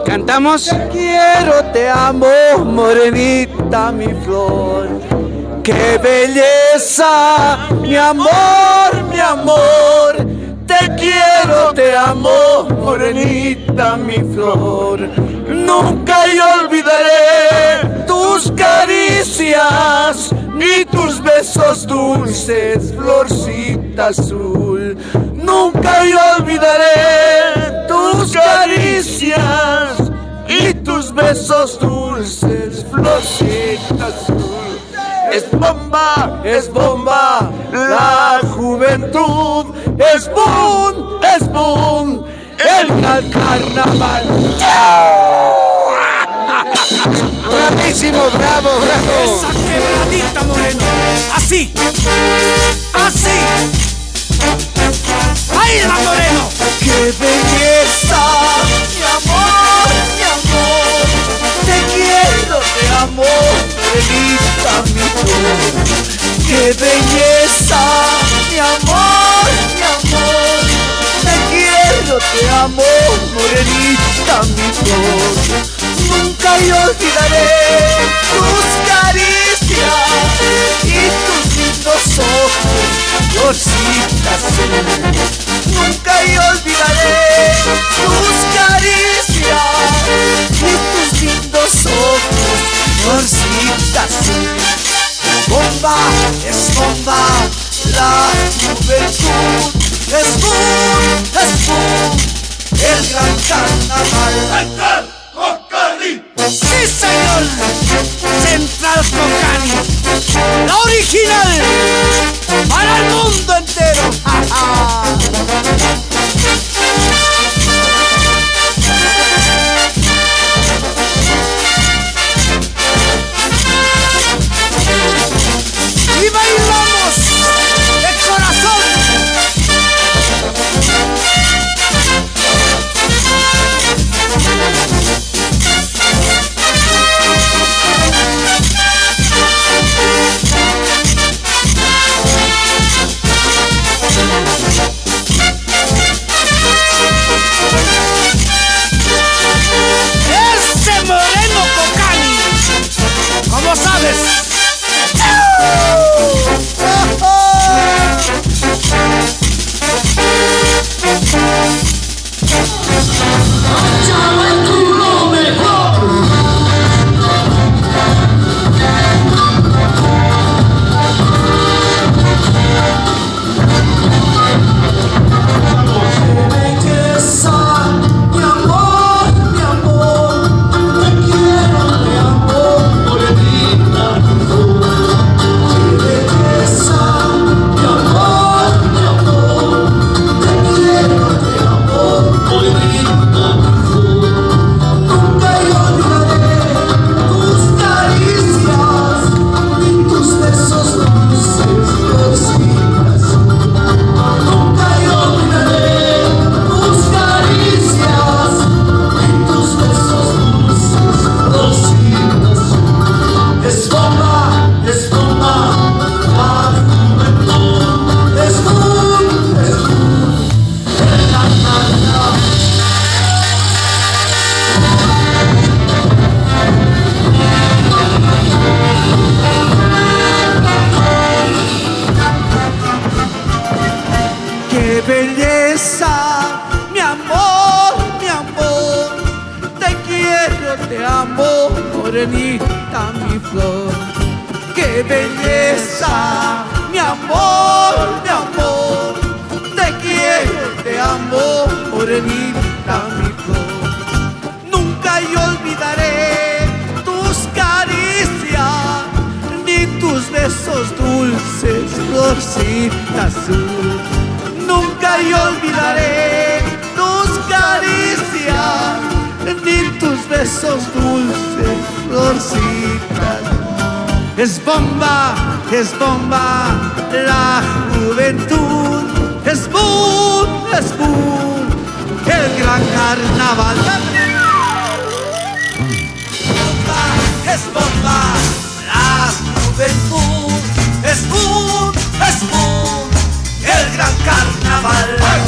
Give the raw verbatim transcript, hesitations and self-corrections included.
Cantamos. Te quiero, te amo, morenita mi flor. ¡Qué belleza! Mi amor, mi amor. Te quiero, te amo, morenita mi flor. Nunca yo olvidaré tus caricias, ni tus besos dulces, florcita azul. Nunca yo olvidaré tus caricias y tus besos dulces, florcita azul. Es bomba, es bomba, la juventud. Es boom, es boom, el gran carnaval. Bravísimo, bravo, bravo. Esa quebradita, Moreno. Así, así. ¡Baila, Moreno! ¡Qué belleza! Mi amor, mi amor. Te quiero, te amo, morenita mi flor. ¡Qué belleza! Mi amor, mi amor. Te quiero, te amo, morenita mi flor. Nunca yo olvidaré tus caricias y tus lindos ojos, florcita azul. Nunca yo olvidaré tus caricias y tus lindos ojos, florcita azul. Bomba, es bomba, la juventud. Es boom, es boom, el gran carnaval. ¡Sí, señor! Central Cocani, la original, para el mundo entero. ¡Ja, ja! Y bailamos de corazón. Ese Moreno Cocani, ¿cómo sabes? ¡Qué belleza! Mi amor, mi amor. Te quiero, te amo, morenita mi flor. ¡Qué belleza! Mi amor, mi amor. Te quiero, te amo, morenita mi flor. Nunca yo olvidaré tus caricias, ni tus besos dulces, florcita azul. Nunca yo olvidaré tus caricias, ni tus besos dulces, florcitas. Es bomba, es bomba, la juventud. Es boom, es boom, el gran carnaval. Bomba, es bomba, la juventud. Es boom, es boom, el gran carnaval.